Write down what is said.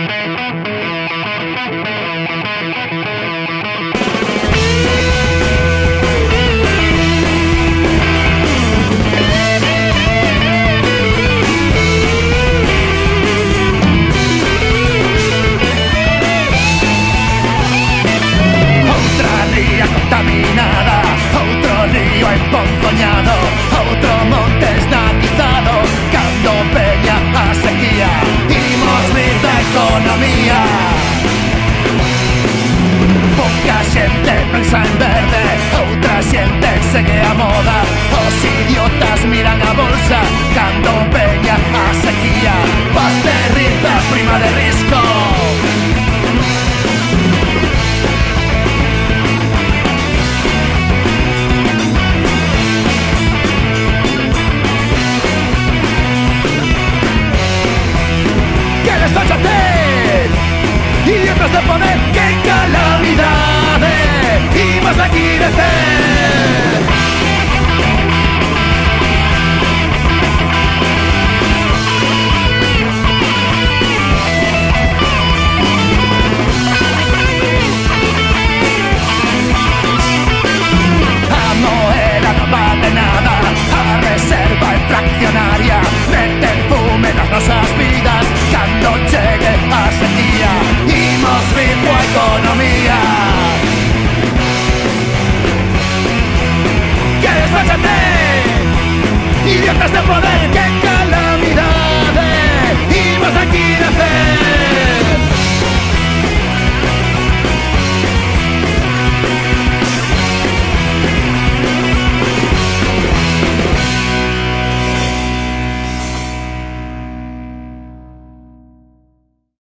Contaminada, outro río emponzoñado, outro monte esnatizado, cando peña a sequía, imos rir da economía. Pouca xente pensa en verde, outra xente segue a moda, os idiotas miran a bolsa, cando peña a sequía, vas de rir da prima de risco. ¡Idiotas de poder! ¡Qué calamidade! Imos aquí de cero.